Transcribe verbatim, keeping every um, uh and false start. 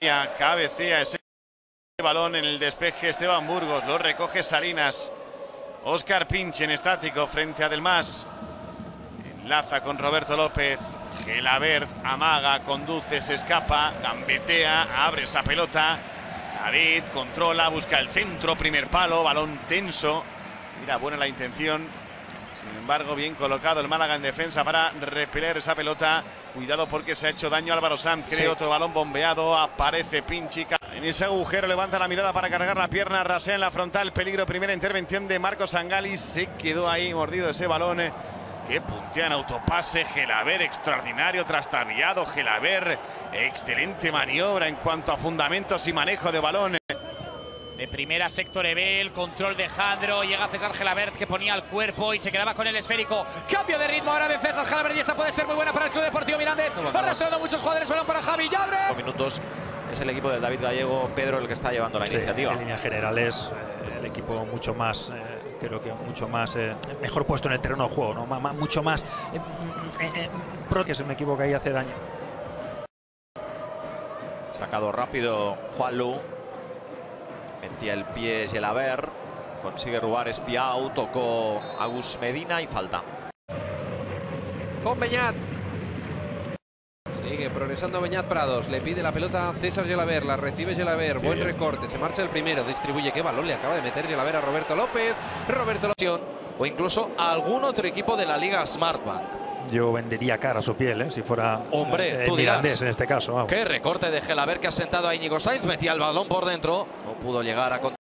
Cabecea ese balón en el despeje Esteban Burgos, lo recoge Salinas. Óscar Pinche en estático frente a Delmas. Enlaza con Roberto López. Gelabert amaga, conduce, se escapa, gambetea, abre esa pelota. David controla, busca el centro, primer palo, balón tenso. Mira, buena la intención. Sin embargo, bien colocado el Málaga en defensa para repeler esa pelota. Cuidado porque se ha hecho daño Álvaro Sanz. Cree sí. Otro balón bombeado. Aparece Pinchica. En ese agujero levanta la mirada para cargar la pierna. Rasea en la frontal. Peligro. Primera intervención de Marcos Angalis. Se quedó ahí mordido ese balón. Que puntea en autopase. Gelabert extraordinario. Trastabillado. Gelabert. Excelente maniobra en cuanto a fundamentos y manejo de balón. De primera sector Ebel, control de Jandro, llega César Gelabert que ponía el cuerpo y se quedaba con el esférico. Cambio de ritmo ahora de César Gelabert y esta puede ser muy buena para el Club Deportivo Mirandés. No, arrastrando muchos jugadores, balón para Javi Llabre. Minutos es el equipo de David Gallego, Pedro, el que está llevando la sí, iniciativa. En líneas generales, eh, el equipo mucho más, eh, creo que mucho más, eh, mejor puesto en el terreno de juego, ¿no? M mucho más, eh, eh, eh, pro que es un equipo que ahí hace daño. Sacado rápido Juanlu. Metía el pie Gelabert, consigue robar Espiau, tocó Agus Medina y falta. Con Beñat. Sigue progresando Beñat Prados, le pide la pelota a César Gelabert, la recibe Gelabert, buen recorte, se marcha el primero, distribuye, qué balón le acaba de meter Gelabert a Roberto López. Roberto López. O incluso algún otro equipo de la Liga Smartbank. Yo vendería cara a su piel, ¿eh? Si fuera Hombre, eh, tú dirás, Mirandés en este caso. Vamos. Qué recorte de Gelabert que ha sentado a Íñigo Sainz, metía el balón por dentro, no pudo llegar a